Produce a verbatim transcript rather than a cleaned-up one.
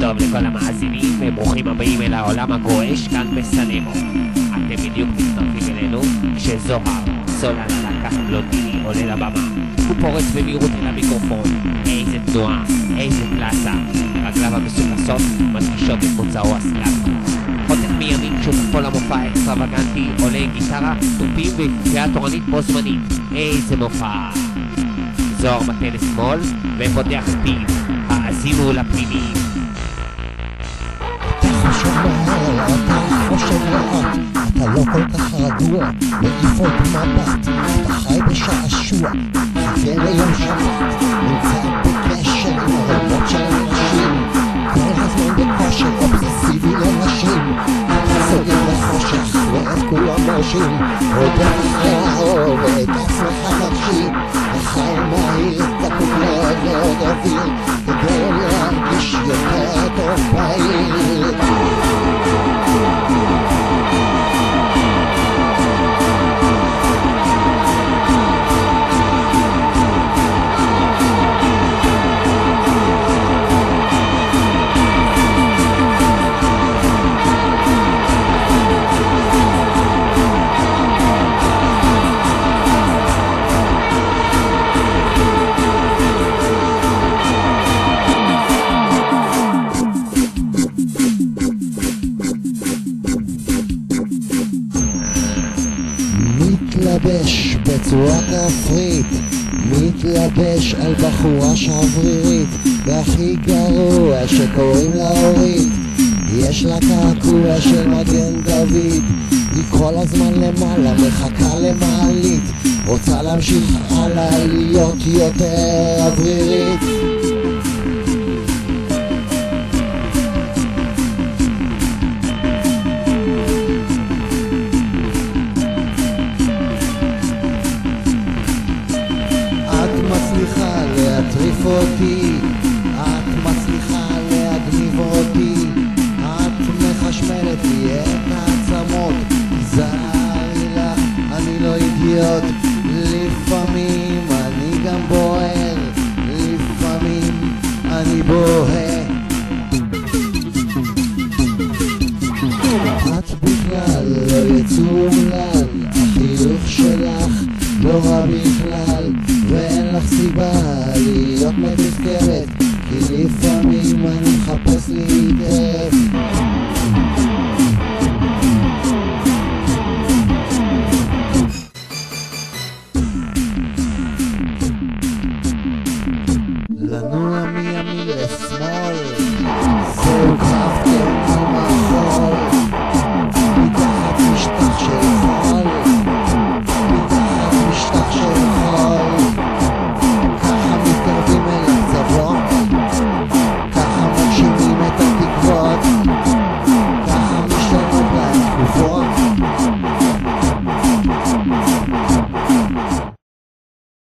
טוב לכל המאזינים, וברוכים הבאים אל העולם הגועש כאן בסנמו. אתם בדיוק מצטרפים אלינו כשזוהר, סולן הלהקה הבלונדיני, עולה לבמה. הוא פורץ במהירות אל המיקרופון. איזה תנועה, איזה קלאסה. רגליו המסוכסות מדגישות את מוצאו הסלאק. חותך מימין שותפו למופע האקסטרווגנטי, עולה עם גיטרה, תופים וקריאה תורנית בו זמנית. איזה מופע. זוהר מטה לשמאל ופותח פיו. האזינו לפנימיים. אתה חושב מהר, אתה חושב לאט, אתה לא כל כך רגוע, מעיפות מבט, אתה חי בשעשוע, חכה ליום שבת, נמצא בקשר עם הרמות של אנשים, כל הזמן בכושר אובססיבי לנשים, אתה סוגר לחושך ואת כולם מרשים, רודף אחרי האור ואת עצמך נפשי, החיים מהיר תקוק מאוד מאוד אוויר, כדי להרגיש יותר טוב בעיר. מתלבש בצורה כפרית, מתלבש על בחורה שברירית, והכי גרוע שקוראים לה אורית, יש לה קעקוע של מגן דוד, היא כל הזמן למעלה מחכה למעלית, רוצה להמשיך הלאה להיות יותר אוורירית. להטריף אותי, את מצליחה להגניב אותי, את מחשמלת לי את העצמות, זהרי לך, אני לא אידיוט, לפעמים אני גם בוער, לפעמים אני בוהה. את בכלל לא יצור אומלל, החיוך שלך לא רע בכלל, ואין לך סיבה להיות מתזכרת, כי לפעמים אני מחפש להתאהב.